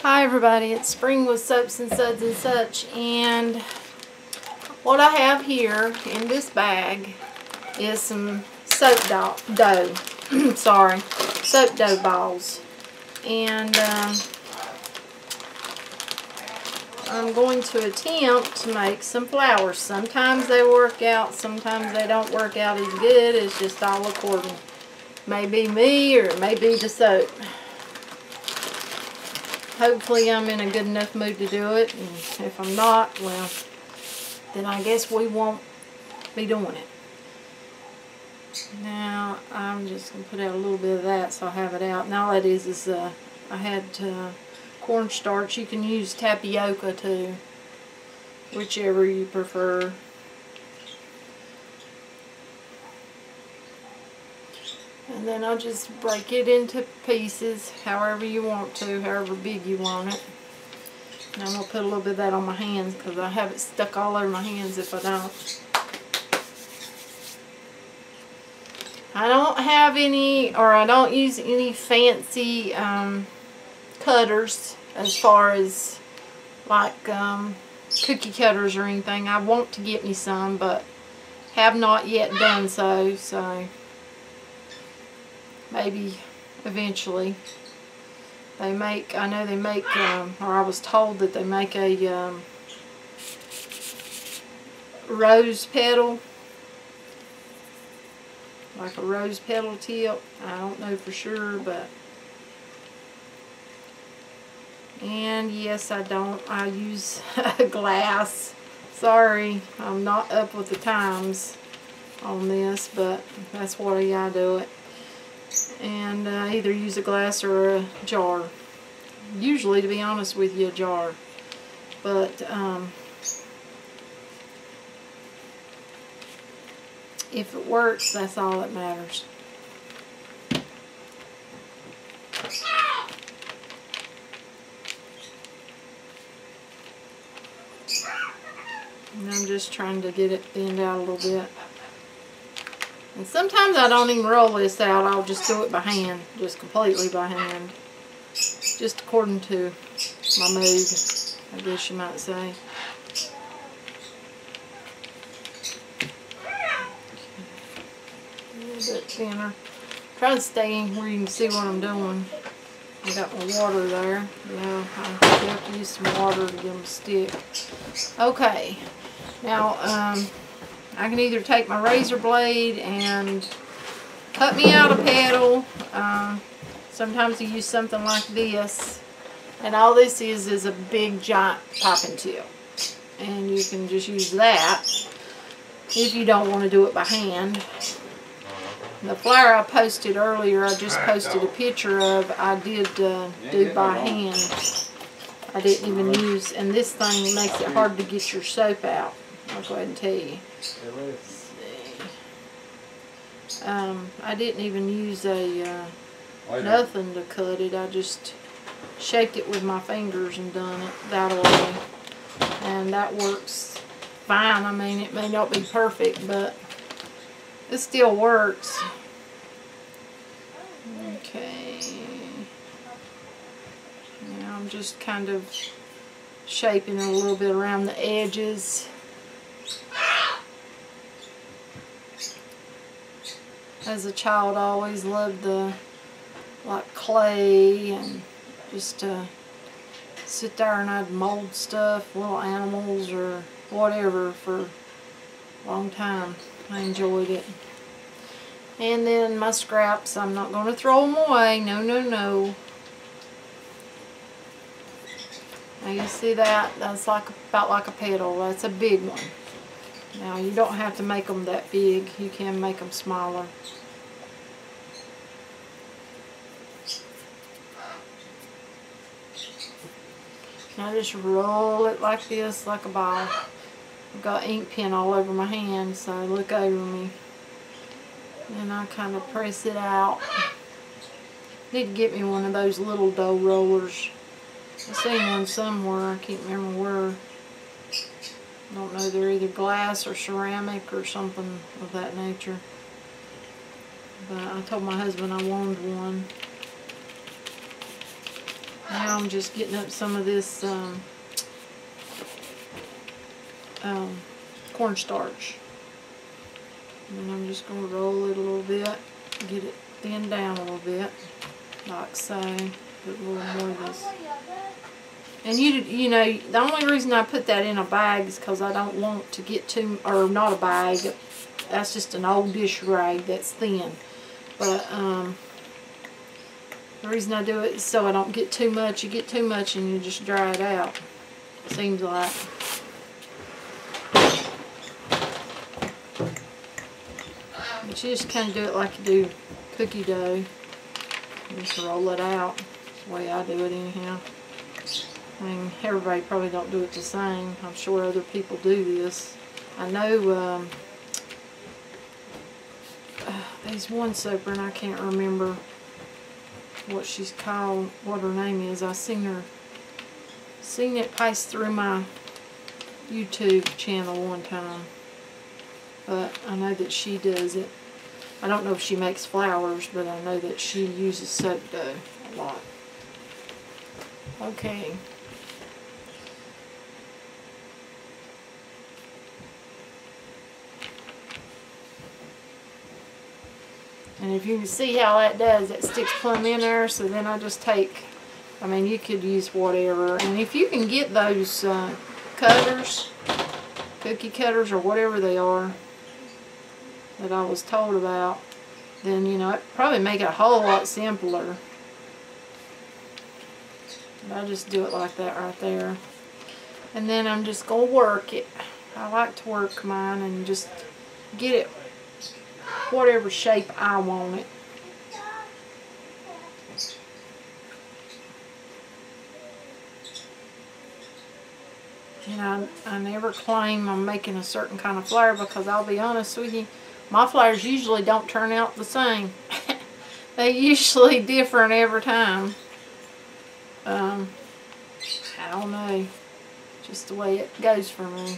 Hi everybody, it's Spring with Soaps and Suds and Such, and what I have here in this bag is some soap dough, sorry, soap dough balls, and I'm going to attempt to make some flowers. Sometimes they work out, sometimes they don't work out as good. It's just all according. Maybe me or it may be the soap. Hopefully I'm in a good enough mood to do it, and if I'm not, well, then I guess we won't be doing it. Now, I'm just going to put out a little bit of that so I have it out. Now that is I had cornstarch. You can use tapioca too, whichever you prefer. And then I'll just break it into pieces however you want to, however big you want it. And I'm going to put a little bit of that on my hands because I have it stuck all over my hands if I don't. I don't have any, or I don't use any fancy cutters as far as like cookie cutters or anything. I want to get me some, but have not yet done so, maybe eventually. They make, I know they make, or I was told that they make a rose petal, like a rose petal tip. I don't know for sure, but, and yes, I use glass. Sorry, I'm not up with the times on this, but that's what I do it. And either use a glass or a jar. Usually, to be honest with you, a jar. But if it works, that's all that matters. And I'm just trying to get it thinned out a little bit. And sometimes I don't even roll this out. I'll just do it by hand, just completely by hand, just according to my mood, I guess you might say. A little bit thinner. Try to stay in where you can see what I'm doing. I got my water there. Yeah, I have to use some water to get them to stick. Okay, now I can either take my razor blade and cut me out a petal. Sometimes you use something like this. And all this is a big giant popping tip. And you can just use that if you don't want to do it by hand. The flower I posted earlier, I just posted a picture of, I did do by hand. I didn't even use, and this thing makes it hard to get your soap out. I'll go ahead and tell you. Let's see. I didn't even use a nothing to cut it. I just shaped it with my fingers and done it that way. And that works fine. I mean, it may not be perfect, but it still works. Okay. Now I'm just kind of shaping it a little bit around the edges. As a child, I always loved the like clay and just sit there and I'd mold stuff, little animals or whatever for a long time. I enjoyed it. And then my scraps, I'm not going to throw them away. No, no, no. Now you see that? That's like about like a petal. That's a big one. Now you don't have to make them that big. You can make them smaller. Now just roll it like this, like a ball. I've got ink pen all over my hand, so look over me. And I kind of press it out. Need to get me one of those little dough rollers. I've seen one somewhere, I can't remember where. I don't know, they're either glass or ceramic or something of that nature. But I told my husband I wanted one. Now I'm just getting up some of this cornstarch. And I'm just going to roll it a little bit, get it thinned down a little bit, like so. Put a little more of this. And you know, the only reason I put that in a bag is because I don't want to get too, or not a bag, that's just an old dish rag that's thin. But the reason I do it is so I don't get too much. You get too much and you just dry it out, it seems like. But you just kind of do it like you do cookie dough. You just roll it out. That's the way I do it anyhow. I mean, everybody probably don't do it the same. I'm sure other people do this. I know there's one soaper and I can't remember what she's called, what her name is. I seen it pass through my YouTube channel one time. But I know that she does it. I don't know if she makes flowers, but I know that she uses soap dough a lot. Okay. And if you can see how that does, it sticks plumb in there. So then I just take, I mean, you could use whatever. And if you can get those cutters, cookie cutters or whatever they are, that I was told about, then, you know, it probably make it a whole lot simpler. But I just do it like that right there. And then I'm just going to work it. I like to work mine and just get it whatever shape I want it. And I never claim I'm making a certain kind of flower, because I'll be honest with you, my flowers usually don't turn out the same. They're usually different every time. I don't know. Just the way it goes for me.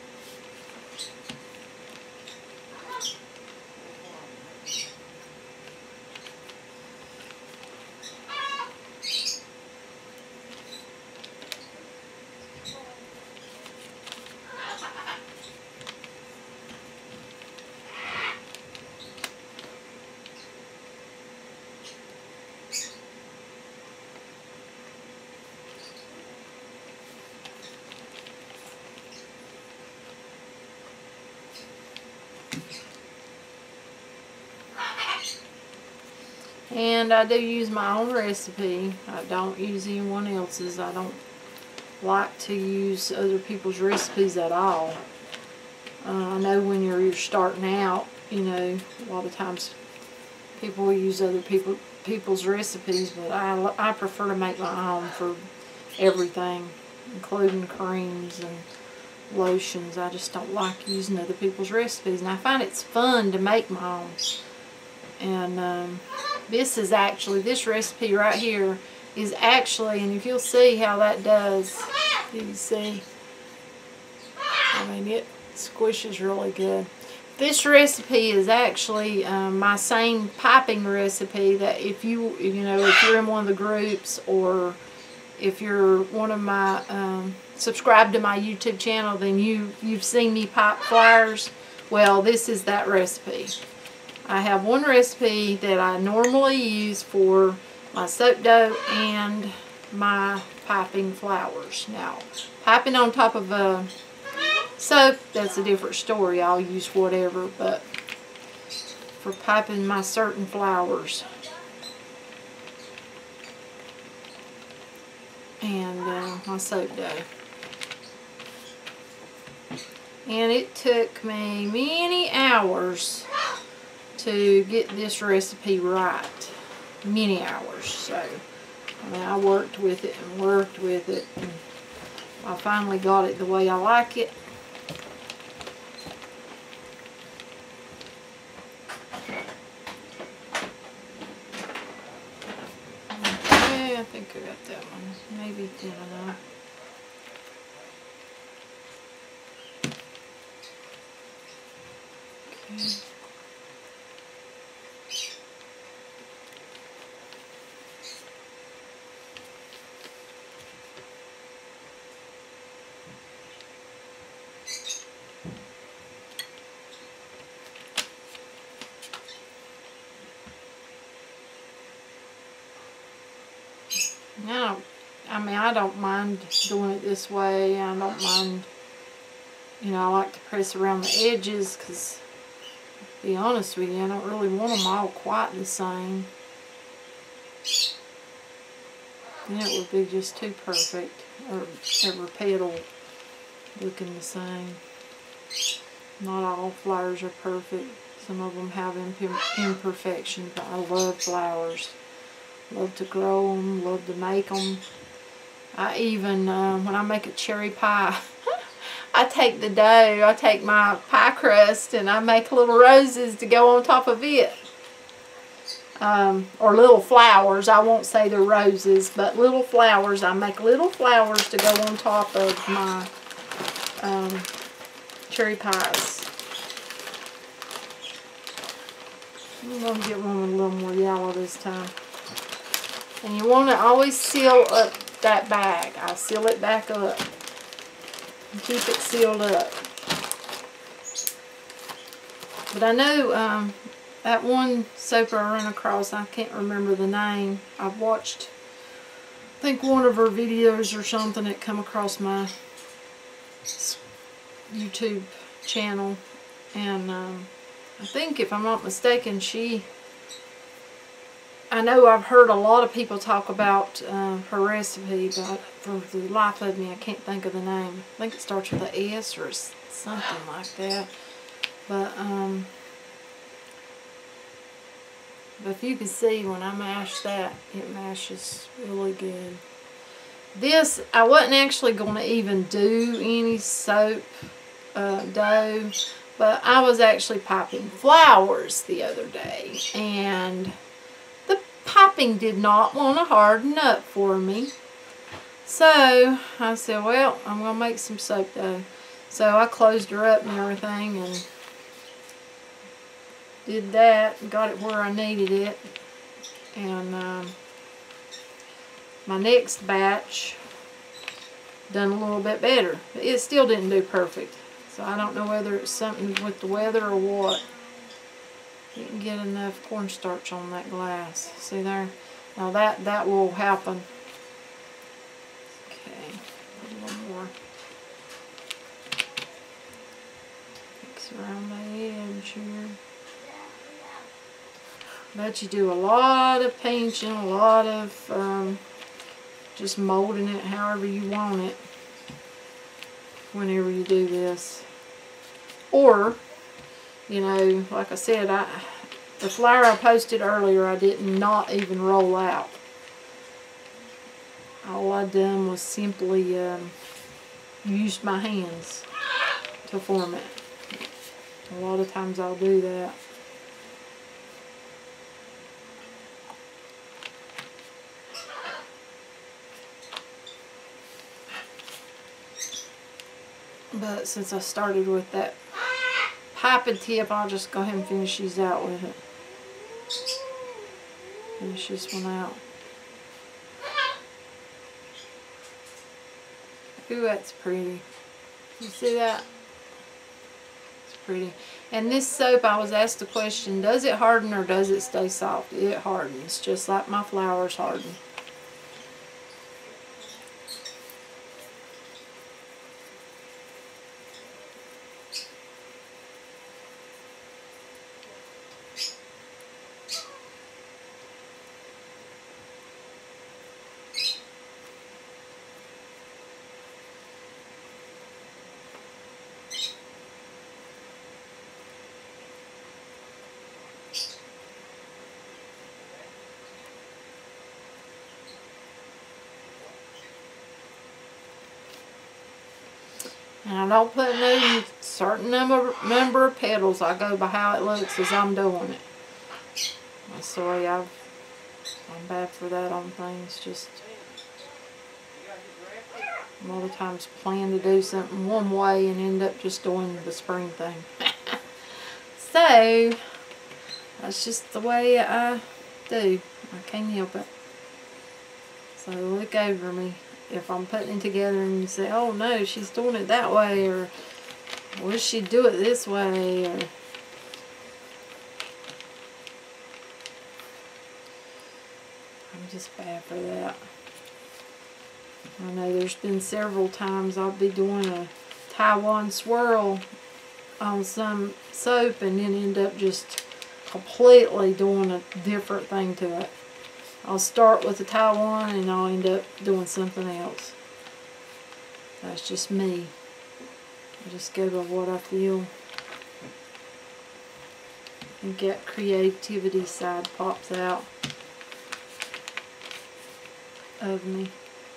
And I do use my own recipe. I don't use anyone else's. I don't like to use other people's recipes at all. I know when you're starting out, you know, a lot of times people will use other people's recipes, but I prefer to make my own for everything, including creams and lotions. I just don't like using other people's recipes, and I find it's fun to make my own. And this recipe right here is actually, and if you'll see how that does, you can see, I mean, it squishes really good. This recipe is actually my same piping recipe that if you're in one of the groups, or if you're one of my subscribed to my YouTube channel, then you've seen me pipe flowers. Well, this is that recipe. I have one recipe that I normally use for my soap dough and my piping flowers. Now, piping on top of a soap, that's a different story. I'll use whatever, but for piping my certain flowers and my soap dough. And it took me many hours to get this recipe right. Many hours. So, I mean, I worked with it and worked with it, and I finally got it the way I like it. Okay, I think I got that one. Maybe thin enough. Okay. I don't mind doing it this way. I don't mind, you know, I like to press around the edges because, to be honest with you, I don't really want them all quite the same. Then it would be just too perfect, or every petal looking the same. Not all flowers are perfect. Some of them have imperfections, but I love flowers. Love to grow them, love to make them. I even, when I make a cherry pie, I take the dough, I take my pie crust, and I make little roses to go on top of it. Or little flowers. I won't say they're roses, but little flowers. I make little flowers to go on top of my cherry pies. I'm going to get one with a little more yellow this time. And you want to always seal up that bag. I seal it back up. And keep it sealed up. But I know that one soap I ran across, I can't remember the name. I've watched, I think, one of her videos or something that come across my YouTube channel. And I think, if I'm not mistaken, I know I've heard a lot of people talk about her recipe, but for the life of me, I can't think of the name. I think it starts with an S or something like that. But if you can see, when I mash that, it mashes really good. This, I wasn't actually going to even do any soap dough, but I was actually popping flowers the other day, and the popping did not want to harden up for me. So I said, well, I'm going to make some soap dough. So I closed her up and everything, and did that, and got it where I needed it. And my next batch done a little bit better, but it still didn't do perfect. So I don't know whether it's something with the weather or what. Didn't get enough cornstarch on that glass. See there? Now that will happen. Okay, a little more. Mix around the edge here. But you do a lot of pinching, a lot of just molding it however you want it whenever you do this. Or, you know, like I said, the flower I posted earlier, I did not even roll out. All I done was simply used my hands to form it. A lot of times I'll do that. But since I started with that piping tip, I'll just go ahead and finish these out with it. Finish this one out. Ooh, that's pretty. You see that? It's pretty. And this soap, I was asked the question, does it harden or does it stay soft? It hardens, just like my flowers harden. And I don't put no certain number of petals. I go by how it looks as I'm doing it. That's the way I'm bad for that on things. Just a lot of times plan to do something one way and end up just doing the spring thing. So that's just the way I do. I can't help it. So look over me if I'm putting it together and you say, oh no, she's doing it that way, or wish she'd do it this way, or I'm just bad for that. I know there's been several times I'll be doing a Taiwan swirl on some soap and then end up just completely doing a different thing to it. I'll start with the Taiwan and I'll end up doing something else. That's just me. I just go by what I feel. And get creativity side pops out of me.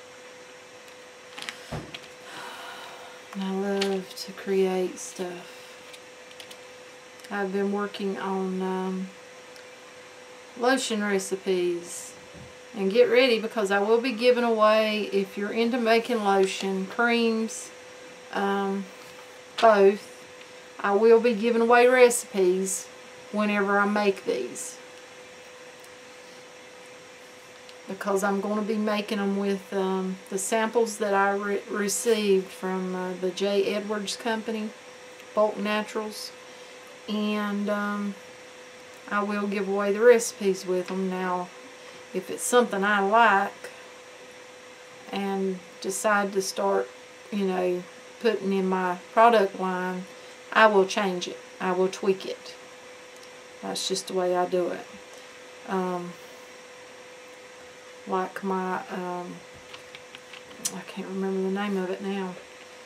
And I love to create stuff. I've been working on lotion recipes. And get ready because I will be giving away, if you're into making lotion, creams, both, I will be giving away recipes whenever I make these. Because I'm going to be making them with the samples that I received from the J. Edwards Company, Bulk Naturals. And I will give away the recipes with them. Now, if it's something I like and decide to start, you know, putting in my product line, I will change it. I will tweak it. That's just the way I do it. Like my, I can't remember the name of it now.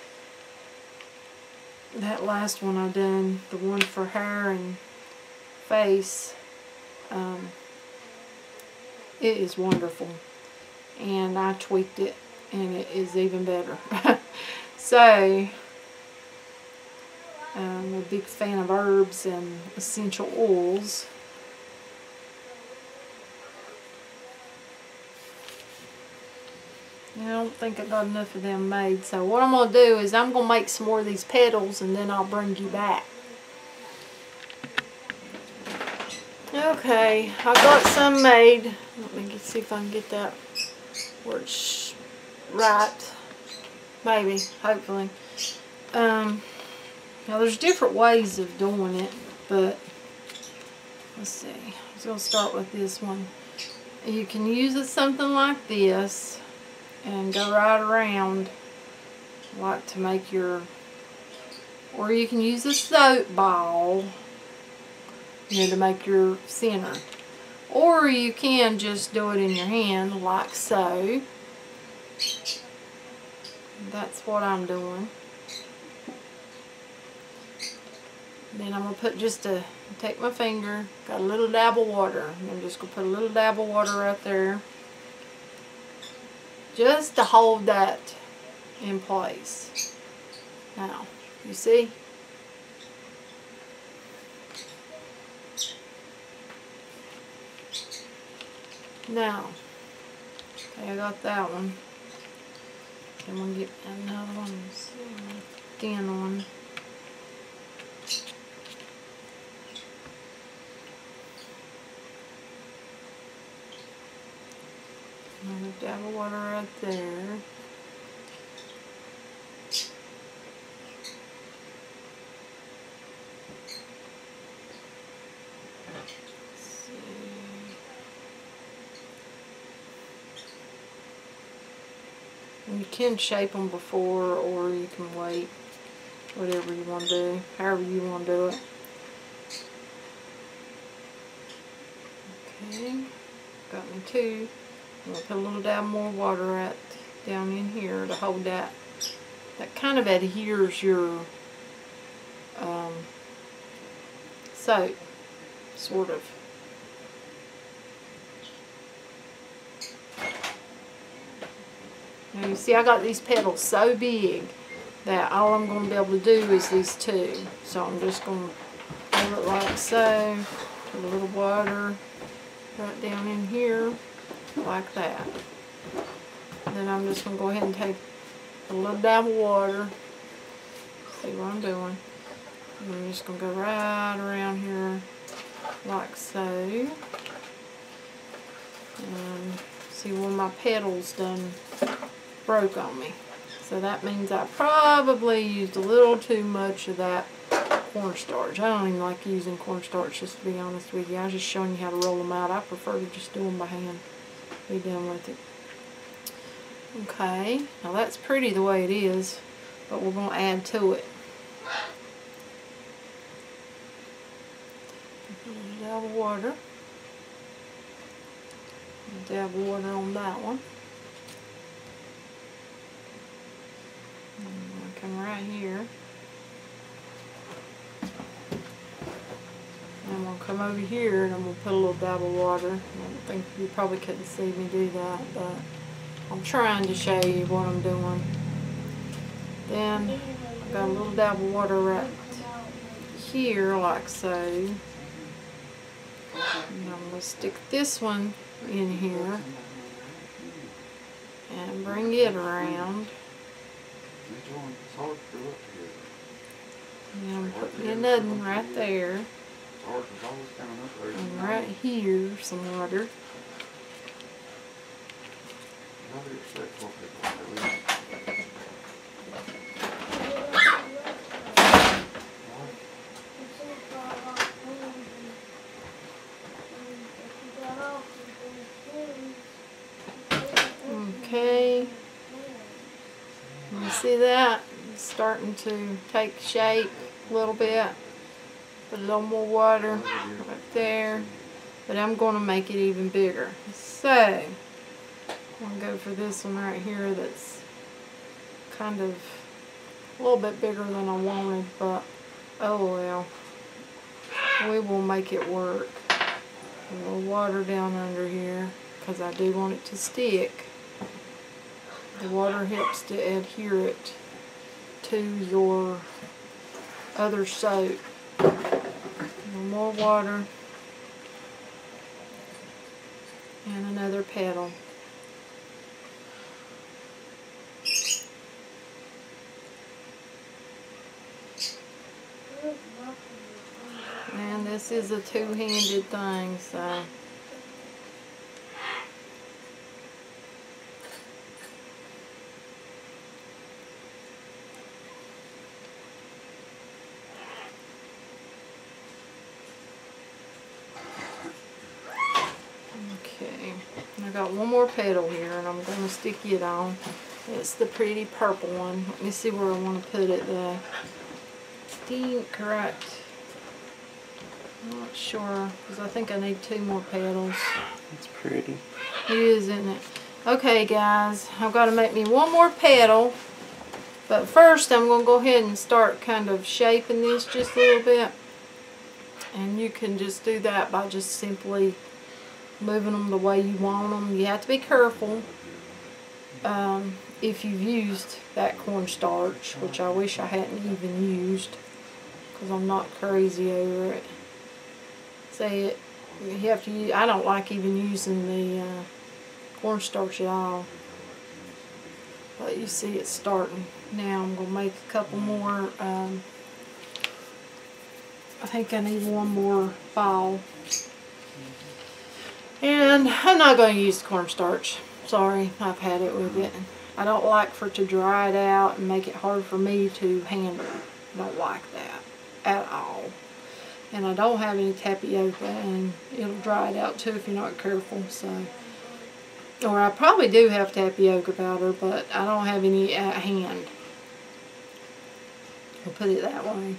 That last one I done, the one for hair and face, it is wonderful. And I tweaked it and it is even better. So, I'm a big fan of herbs and essential oils. I don't think I got enough of them made. So what I'm going to do is I'm going to make some more of these petals and then I'll bring you back. Okay, I got some made. Let me see if I can get that where it's right. Maybe, hopefully. Now there's different ways of doing it, but let's see. I'm just going to start with this one. You can use it something like this and go right around, like to make your, or you can use a soap ball, you know, to make your center. Or you can just do it in your hand like so. That's what I'm doing. Then I'm going to put just a, take my finger, got a little dab of water. I'm just going to put a little dab of water right there. Just to hold that in place. Now, you see? Now, okay, I got that one. I'm going to get another one, thin one. Another dab of water right there. You can shape them before, or you can wait. Whatever you want to do, however you want to do it. Okay, got me two. I'm going to put a little dab more water right down in here to hold that. That kind of adheres your soap, sort of. Now you see I got these petals so big that all I'm going to be able to do is these two. So I'm just going to hold it like so, put a little water right down in here. Like that. Then I'm just going to go ahead and take a little dab of water. See what I'm doing. And I'm just going to go right around here like so. And see where my petals done broke on me. So that means I probably used a little too much of that cornstarch. I don't even like using cornstarch, just to be honest with you. I was just showing you how to roll them out. I prefer to just do them by hand. Be done with it. Okay, now that's pretty the way it is, but we're going to add to it. A little dab of water. A dab of water on that one. And I come right here. And I'm going to come over here and I'm going to put a little dab of water. I think you probably couldn't see me do that, but I'm trying to show you what I'm doing. Then I've got a little dab of water right here, like so. And I'm going to stick this one in here and bring it around. And I'm putting another one right there. And right here, some water. Okay, you see that? It's starting to take shape a little bit. Put a little more water right there, but I'm going to make it even bigger. So, I'm going to go for this one right here that's kind of a little bit bigger than I wanted, but oh well. We will make it work. A little water down under here because I do want it to stick. The water helps to adhere it to your other soap. A little more water. And another petal. And this is a two-handed thing, so okay. I got one more petal here and I'm going to stick it on. It's the pretty purple one. Let me see where I want to put it though. I think right. I'm not sure because I think I need two more petals. It's pretty. It is, isn't it? Okay guys, I've got to make me one more petal. But first I'm going to go ahead and start kind of shaping this just a little bit. And you can just do that by just simply moving them the way you want them. You have to be careful if you've used that cornstarch, which I wish I hadn't even used because I'm not crazy over it. See, you have to use, I don't like even using the cornstarch at all. But you see it's starting. Now I'm going to make a couple more. I think I need one more ball. And I'm not going to use cornstarch. Sorry, I've had it with it. I don't like for it to dry it out and make it hard for me to handle. I don't like that at all. And I don't have any tapioca, and it'll dry it out too if you're not careful. So, or I probably do have tapioca powder, but I don't have any at hand. I'll put it that way.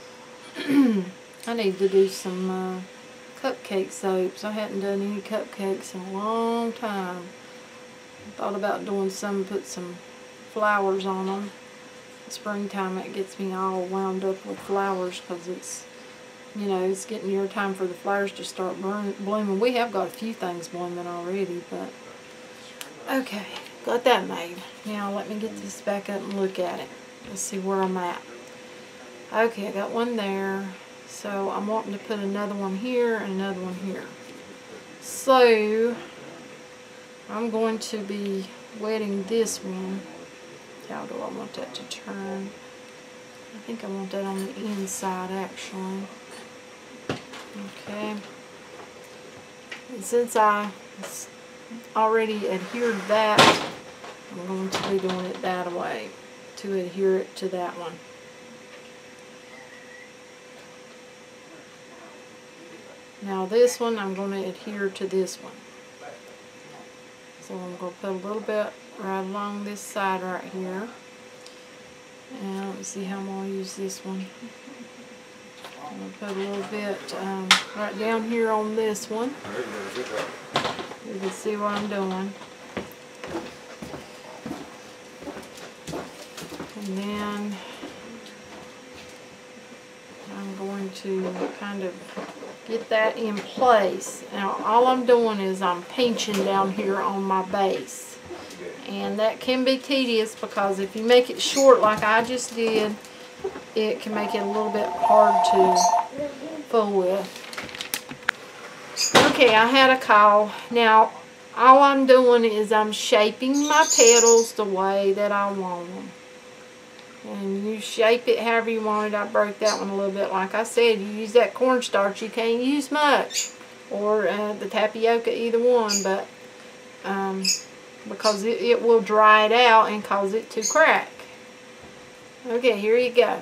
I need to do some cupcake soaps. I hadn't done any cupcakes in a long time. I thought about doing some, put some flowers on them. In springtime it gets me all wound up with flowers because it's, you know, it's getting near time for the flowers to start blooming. We have got a few things blooming already, but okay, got that made. Now let me get this back up and look at it. Let's see where I'm at. Okay, I got one there. So I'm wanting to put another one here and another one here. So I'm going to be wetting this one. How do I want that to turn? I think I want that on the inside actually. Okay. And since I already adhered that, I'm going to be doing it that way to adhere it to that one. Now this one, I'm going to adhere to this one. So I'm going to put a little bit right along this side right here. And let's see how I'm going to use this one. I'm going to put a little bit right down here on this one. You can see what I'm doing. And then I'm going to kind of get that in place. Now all I'm doing is I'm pinching down here on my base. And that can be tedious because if you make it short like I just did, it can make it a little bit hard to fool with. Okay, I had a call. Now all I'm doing is I'm shaping my petals the way that I want them. And you shape it however you want it. I broke that one a little bit. Like I said, you use that cornstarch, you can't use much. Or the tapioca, either one. But because it will dry it out and cause it to crack. Okay, here you go.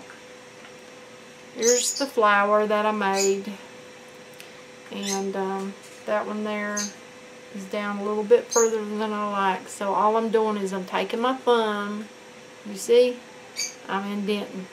Here's the flower that I made. And that one there is down a little bit further than I like. So all I'm doing is I'm taking my thumb. You see? I'm indenting.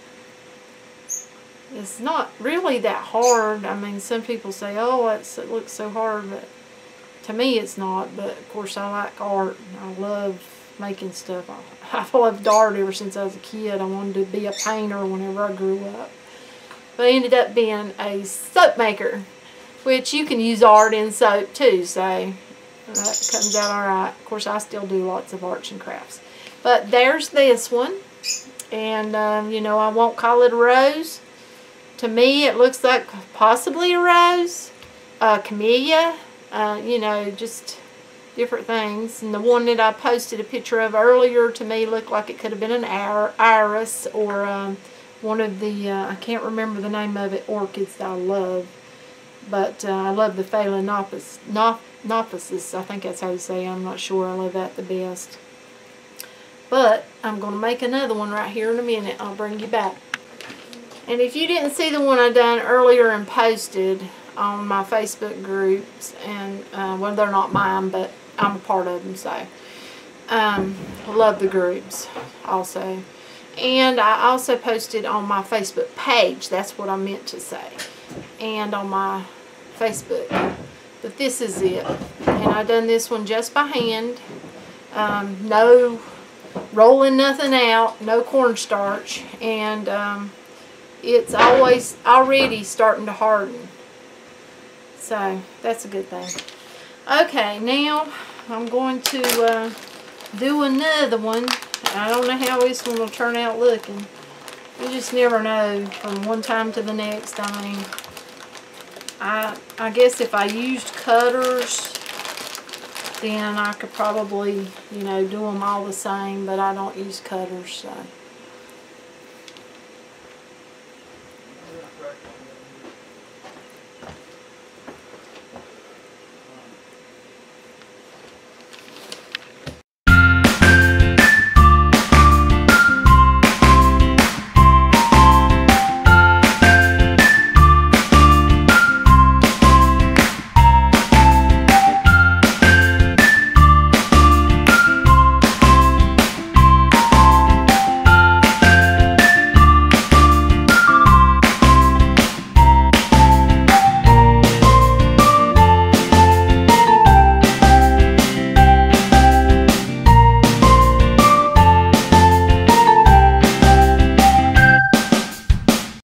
It's not really that hard. I mean, some people say, oh, it looks so hard, but to me it's not. But of course I like art. I love making stuff. I've loved art ever since I was a kid. I wanted to be a painter whenever I grew up. But I ended up being a soap maker, which you can use art in soap too, so that comes out alright. Of course I still do lots of arts and crafts. But there's this one. And, you know, I won't call it a rose. To me, it looks like possibly a rose. Camellia. You know, just different things. And the one that I posted a picture of earlier, to me, looked like it could have been an iris. Or one of the, I can't remember the name of it, orchids that I love. But I love the Phalaenopsis. I think that's how you say it. I'm not sure. I love that the best. But I'm going to make another one right here in a minute. I'll bring you back. And if you didn't see the one I done earlier and posted on my Facebook groups, and well, they're not mine, but I'm a part of them, so I love the groups also. And I also posted on my Facebook page. That's what I meant to say. And on my Facebook. But this is it. And I done this one just by hand. No rolling nothing out, no cornstarch, and it's already starting to harden. So that's a good thing. Okay, now I'm going to do another one. I don't know how this one will turn out looking. You just never know from one time to the next. I mean, I guess if I used cutters, then I could probably, you know, do them all the same, but I don't use cutters, so.